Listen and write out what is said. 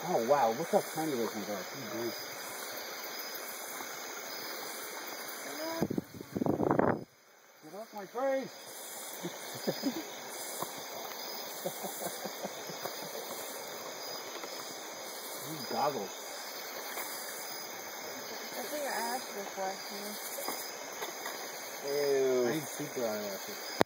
Oh wow, look how tiny those things are. Get off my face! These goggles. I think your ass reflecting. Ew. I need super eyelashes.